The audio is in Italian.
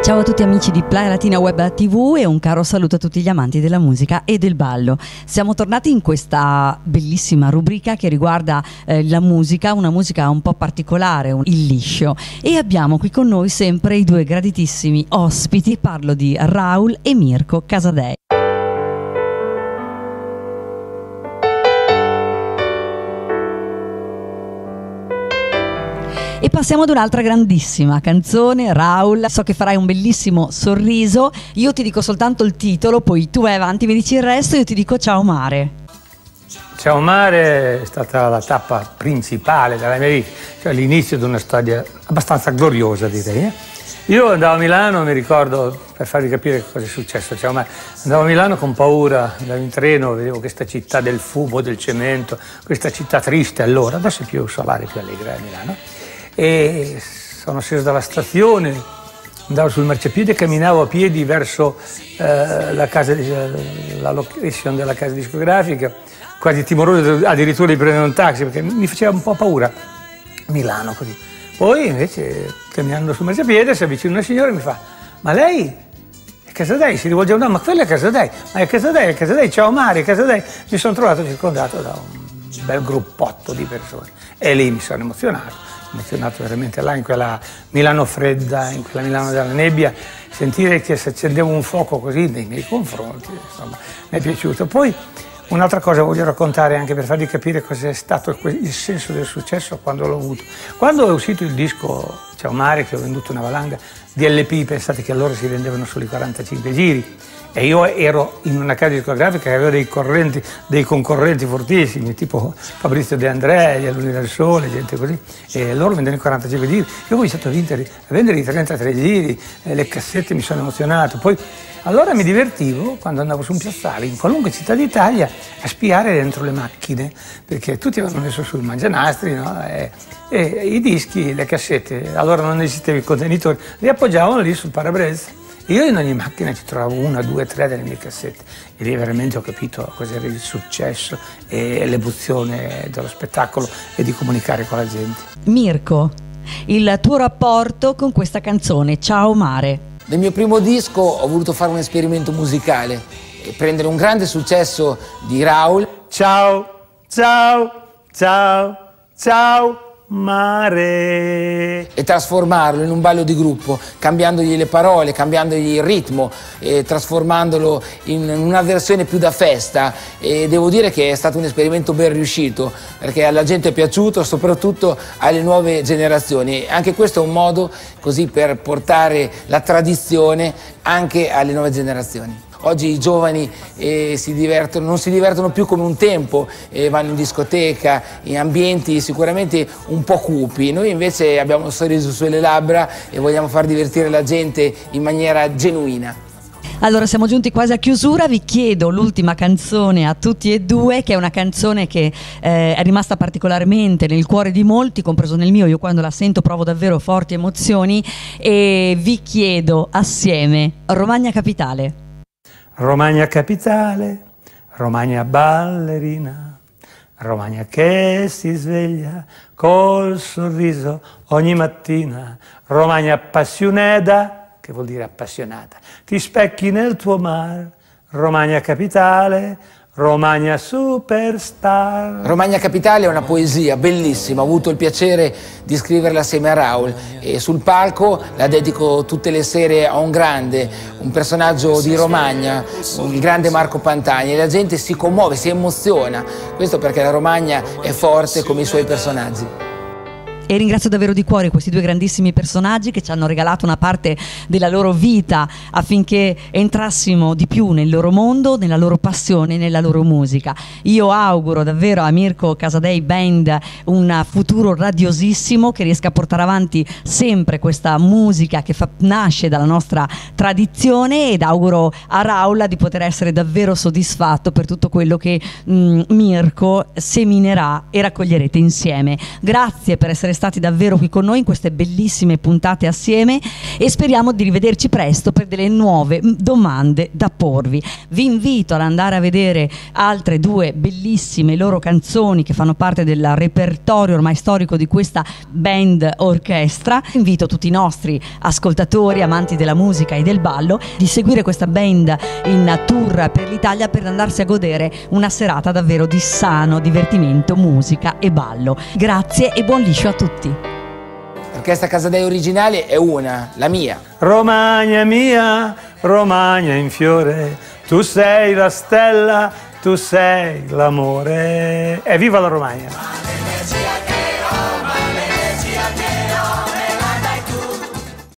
Ciao a tutti amici di Playa Latina Web TV e un caro saluto a tutti gli amanti della musica e del ballo. Siamo tornati in questa bellissima rubrica che riguarda la musica, una musica un po' particolare, il liscio, e abbiamo qui con noi sempre i due graditissimi ospiti, parlo di Raul e Mirko Casadei. E passiamo ad un'altra grandissima canzone. Raul, so che farai un bellissimo sorriso, io ti dico soltanto il titolo, poi tu vai avanti, mi dici il resto, io ti dico Ciao Mare. Ciao Mare è stata la tappa principale della mia vita, cioè l'inizio di una storia abbastanza gloriosa, direi. Io andavo a Milano, mi ricordo, per farvi capire cosa è successo, Ciao Mare, andavo a Milano con paura, andavo in treno, vedevo questa città del fumo, del cemento, questa città triste allora, adesso è più solare, più allegra a Milano. E sono sceso dalla stazione, andavo sul marciapiede e camminavo a piedi verso la location della casa discografica, quasi timoroso addirittura di prendere un taxi perché mi faceva un po' paura Milano così. Poi invece camminando sul marciapiede si avvicina una signora e mi fa: ma lei è Casadei? Si rivolge a un ma quella è Casadei, ma è Casadei, Ciao Mare, Casadei. Mi sono trovato circondato da un bel gruppotto di persone e lì mi sono emozionato veramente là in quella Milano fredda, in quella Milano della nebbia, sentire che si accendeva un fuoco così nei miei confronti, insomma, mi è piaciuto. Poi un'altra cosa voglio raccontare anche per farvi capire cos'è stato il senso del successo quando l'ho avuto. Quando è uscito il disco Ciao Mare, che ho venduto una valanga di LP, pensate che allora si vendevano solo i 45 giri. E io ero in una casa discografica che aveva dei concorrenti fortissimi, tipo Fabrizio De André, gli Alunni del Sole, gente così, e loro vendevano i 45 giri. Io ho cominciato a vendere i 33 giri, le cassette, mi sono emozionato. Poi allora mi divertivo, quando andavo su un piazzale, in qualunque città d'Italia, a spiare dentro le macchine, perché tutti avevano messo sul mangianastri, no? E i dischi, le cassette, allora non esisteva il contenitore, li appoggiavano lì sul parabrezza. Io in ogni macchina ci trovavo una, due, tre delle mie cassette e lì veramente ho capito cos'era il successo e l'emozione dello spettacolo e di comunicare con la gente. Mirko, il tuo rapporto con questa canzone, Ciao Mare. Nel mio primo disco ho voluto fare un esperimento musicale e prendere un grande successo di Raul. Ciao, ciao, ciao, ciao Mare, e trasformarlo in un ballo di gruppo, cambiandogli le parole, cambiandogli il ritmo, e trasformandolo in una versione più da festa. E devo dire che è stato un esperimento ben riuscito perché alla gente è piaciuto, soprattutto alle nuove generazioni. Anche questo è un modo così per portare la tradizione anche alle nuove generazioni. Oggi i giovani non si divertono più come un tempo, vanno in discoteca, in ambienti sicuramente un po' cupi. Noi invece abbiamo un sorriso sulle labbra e vogliamo far divertire la gente in maniera genuina. Allora siamo giunti quasi a chiusura, vi chiedo l'ultima canzone a tutti e due, che è una canzone che è rimasta particolarmente nel cuore di molti, compreso nel mio. Io quando la sento provo davvero forti emozioni e vi chiedo assieme Romagna Capitale. Romagna capitale, Romagna ballerina, Romagna che si sveglia col sorriso ogni mattina, Romagna appassionata, che vuol dire appassionata, ti specchi nel tuo mar, Romagna capitale, Romagna superstar. Romagna Capitale è una poesia bellissima, ho avuto il piacere di scriverla assieme a Raul e sul palco la dedico tutte le sere a un grande, un personaggio di Romagna, il grande Marco Pantani, e la gente si commuove, si emoziona, questo perché la Romagna è forte come i suoi personaggi. E ringrazio davvero di cuore questi due grandissimi personaggi che ci hanno regalato una parte della loro vita affinché entrassimo di più nel loro mondo, nella loro passione, nella loro musica. Io auguro davvero a Mirko Casadei Band un futuro radiosissimo, che riesca a portare avanti sempre questa musica che nasce dalla nostra tradizione, ed auguro a Raul di poter essere davvero soddisfatto per tutto quello che Mirko seminerà e raccoglierete insieme. Grazie per essere stati davvero qui con noi in queste bellissime puntate assieme e speriamo di rivederci presto per delle nuove domande da porvi. Vi invito ad andare a vedere altre due bellissime loro canzoni che fanno parte del repertorio ormai storico di questa band orchestra. Invito tutti i nostri ascoltatori, amanti della musica e del ballo, di seguire questa band in tour per l'Italia per andarsi a godere una serata davvero di sano divertimento, musica e ballo. Grazie e buon liscio a tutti. L'orchestra Casadei originale è una, la mia. Romagna mia, Romagna in fiore, tu sei la stella, tu sei l'amore. E viva la Romagna!